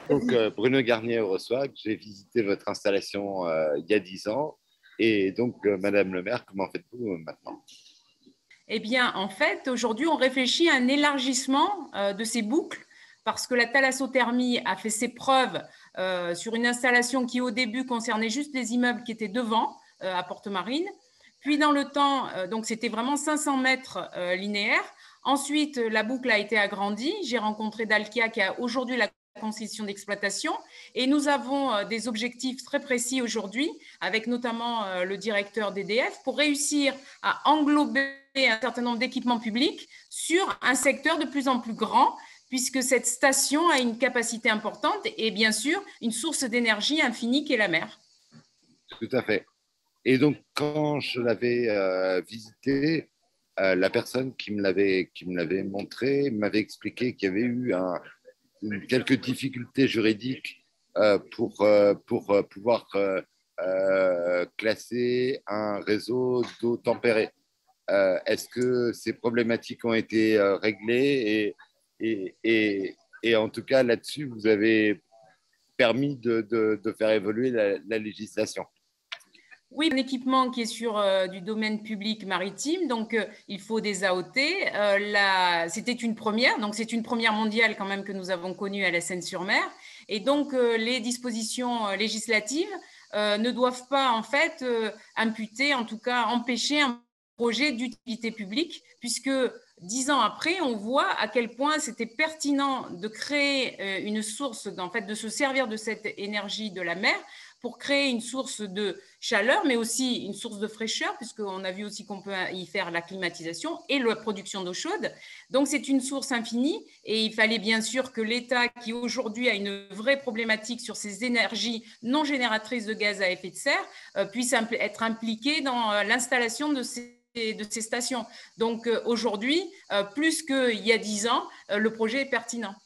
Donc, Bruno Garnier au reçoit. J'ai visité votre installation il y a 10 ans. Et donc, Madame le maire, comment faites-vous maintenant? Eh bien, en fait, aujourd'hui, on réfléchit à un élargissement de ces boucles parce que la thalassothermie a fait ses preuves sur une installation qui, au début, concernait juste les immeubles qui étaient devant, à Porte-Marine. Puis, dans le temps, donc c'était vraiment 500 mètres linéaires. Ensuite, la boucle a été agrandie. J'ai rencontré Dalkia qui a aujourd'hui la concession d'exploitation et nous avons des objectifs très précis aujourd'hui avec notamment le directeur d'EDF pour réussir à englober un certain nombre d'équipements publics sur un secteur de plus en plus grand puisque cette station a une capacité importante et bien sûr une source d'énergie infinie qui est la mer. Tout à fait. Et donc, quand je l'avais visité, la personne qui me l'avait montré m'avait expliqué qu'il y avait eu quelques difficultés juridiques pour pouvoir classer un réseau d'eau tempérée. Est-ce que ces problématiques ont été réglées et en tout cas là-dessus, vous avez permis de faire évoluer la législation? Oui, un équipement qui est sur du domaine public maritime, donc il faut des AOT. C'était une première, donc c'est une première mondiale quand même que nous avons connue à la Seine-sur-Mer. Et donc les dispositions législatives ne doivent pas en fait imputer, en tout cas empêcher un projet d'utilité publique, puisque 10 ans après, on voit à quel point c'était pertinent de créer une source, en fait, de se servir de cette énergie de la mer pour créer une source de chaleur, mais aussi une source de fraîcheur, puisqu'on a vu aussi qu'on peut y faire la climatisation et la production d'eau chaude. Donc, c'est une source infinie et il fallait bien sûr que l'État, qui aujourd'hui a une vraie problématique sur ces énergies non génératrices de gaz à effet de serre, puisse être impliqué dans l'installation de ces stations. Donc aujourd'hui, plus qu'il y a 10 ans, le projet est pertinent.